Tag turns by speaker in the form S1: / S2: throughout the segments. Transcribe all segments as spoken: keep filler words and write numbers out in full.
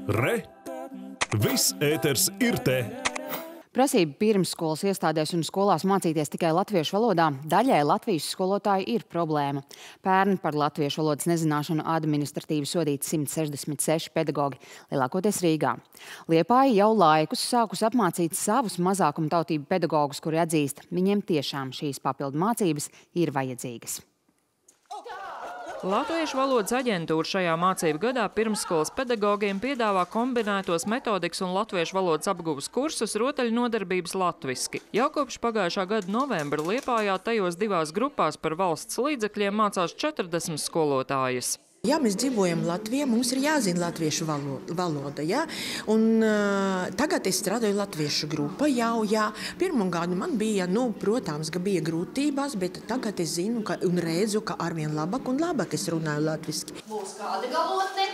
S1: Re! Viss ēters ir te!
S2: Prasība pirmsskolas iestādēs un skolās mācīties tikai latviešu valodā daļai latvijas skolotāju ir problēma. Pērn par latviešu valodas nezināšanu administratīvi sodīti simt sešdesmit seši pedagogi, lielākoties Rīgā. Liepāja jau laikus sākus apmācīt savus mazākumtautību pedagogus, kuri atzīst, viņiem tiešām šīs papildu mācības ir vajadzīgas.
S3: Latviešu valodas aģentūra šajā mācību gadā pirmsskolas pedagogiem piedāvā kombinētos metodikas un latviešu valodas apguves kursus rotaļnodarbības latviski. Jau kopš pagājušā gada novembra Liepājā tajos divās grupās par valsts līdzekļiem mācās četrdesmit skolotājas.
S4: Ja mēs dzīvojam Latvijā, mums ir jāzina latviešu valoda. Ja? Un, uh, tagad es strādāju latviešu grupā jau. Ja. Pirmo gadu man bija, nu, protams, ka bija grūtības, bet tagad es zinu ka, un redzu, ka arvien labāk un labāk es runāju latviski.
S5: Būs kāda galotne?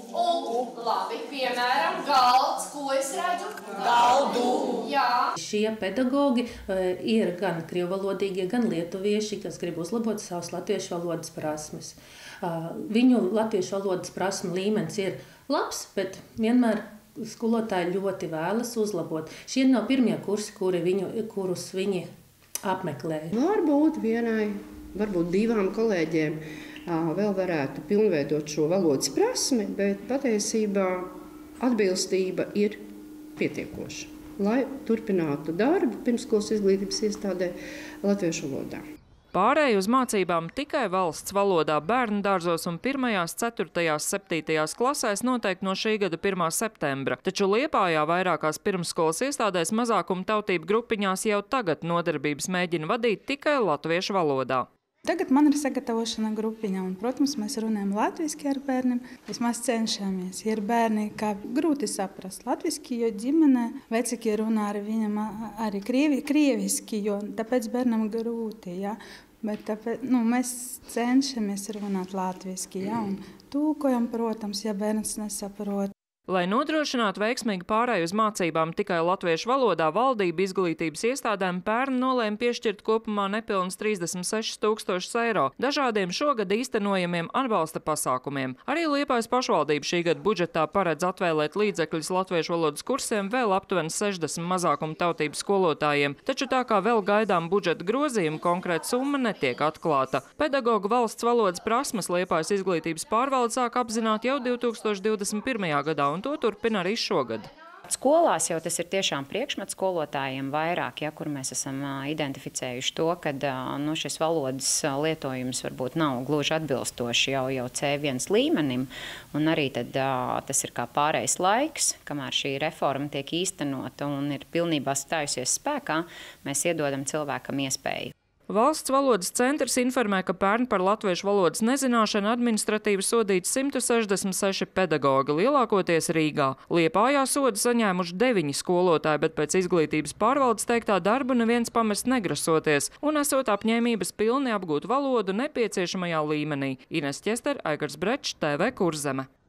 S5: Un, labi, piemēram, galds, ko es redzu? Galdu. Jā.
S6: Šie pedagogi uh, ir gan krievalodīgie, gan lietuvieši, kas grib uzlabot savas latviešu valodas prasmes. Uh, viņu latviešu valodas prasmu līmenis ir labs, bet vienmēr skolotāji ļoti vēlas uzlabot. Šie nav pirmie kursi, kuri viņu, kurus viņi apmeklē.
S7: Nu, varbūt vienai, varbūt divām kolēģiem uh, vēl varētu pilnveidot šo valodas prasmi, bet patiesībā atbilstība ir pietiekoša, lai turpinātu darbu pirmsskolas izglītības iestādē latviešu valodā.
S3: Pārēju uz mācībām tikai valsts valodā bērnu dārzos un pirmajās, ceturtajās, septītajās klasēs noteikti no šī gada pirmā septembra. Taču Liepājā vairākās pirmsskolas iestādēs mazākumtautību grupiņās jau tagad nodarbības mēģina vadīt tikai latviešu valodā.
S8: Tagad man ir sagatavošana grupiņa, un, protams, mēs runājam latviski ar bērniem. Vismaz cenšamies. Ir bērni, kā grūti saprast latviski, jo ģimene vecāki runā ar viņam arī krievi, krieviski, jo tāpēc bērnam grūti. Ja? Bet tāpēc, nu, mēs cenšamies runāt latviski, ja? Un tūkojam, protams, ja bērns nesaprot.
S3: Lai nodrošinātu veiksmīgu pārēju uz mācībām tikai latviešu valodā, valdība izglītības iestādēm pērn nolēma piešķirt kopumā nepilnus trīsdesmit sešus tūkstošus eiro dažādiem šogad īstenojamiem atbalsta pasākumiem. Arī Liepājas pašvaldība šī gada budžetā paredz atvēlēt līdzekļus latviešu valodas kursiem vēl aptuveni sešdesmit mazākumtautību skolotājiem, taču tā kā vēl gaidām budžeta grozījumu, konkrēta summa netiek atklāta. Pedagogu valsts valodas prasmes Liepājas izglītības pārvalde sāk apzināt jau divi tūkstoši divdesmit pirmajā gadā. Un to turpina arī šogad.
S9: Skolās jau tas ir tiešām priekšmets skolotājiem vairāk, ja, kur mēs esam identificējuši to, ka nu, šis valodas lietojums varbūt nav gluži atbilstoši jau, jau C viens līmenim. Un arī tad, tas ir kā pārējais laiks, kamēr šī reforma tiek īstenota un ir pilnībā stājusies spēkā, mēs iedodam cilvēkam iespēju.
S3: Valsts valodas centrs informē, ka pērn par latviešu valodas nezināšanu administratīvi sodīti simt sešdesmit seši pedagogi, lielākoties Rīgā. Liepājā sodu saņēmuši deviņi skolotāji, bet pēc izglītības pārvaldes teiktā darbu neviens pamest negrasoties un esot apņēmības pilni apgūt valodu nepieciešamajā līmenī. Ines Ķester, Aigars Brečs, T V Kurzeme.